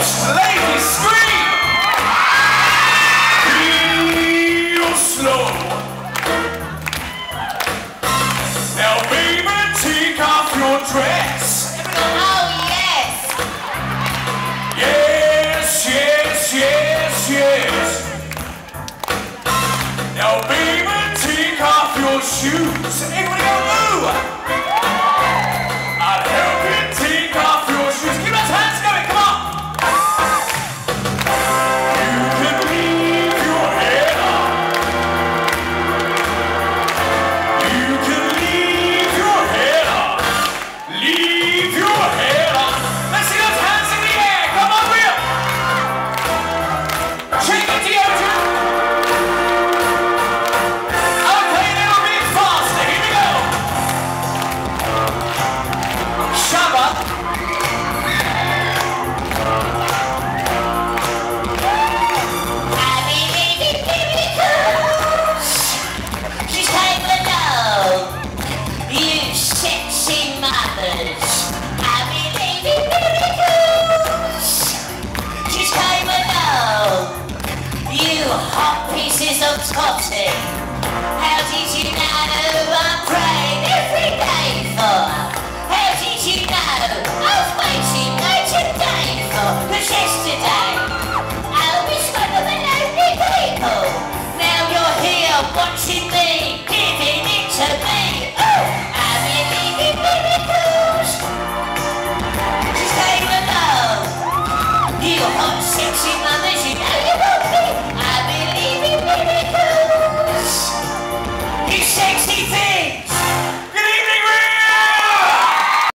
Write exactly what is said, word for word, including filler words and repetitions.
Ladies, scream! Real slow. Now, baby, take off your dress. Oh, yes. Yes, yes, yes, yes. Now, baby, take off your shoes. Everybody go, ooh! I'll help you take off your shoes. Keep those hands going, come on! You can leave your head on. You can leave your head on. Leave your head on. Let's see those hands in the air. Come on, Will. Shake it to you. Okay, a little bit faster. Here we go. Shabba. I believe in miracles. She's came along. You sexy mothers. I believe in miracles. She's came along. You hot pieces of totty. How did you know I'm praying every day for?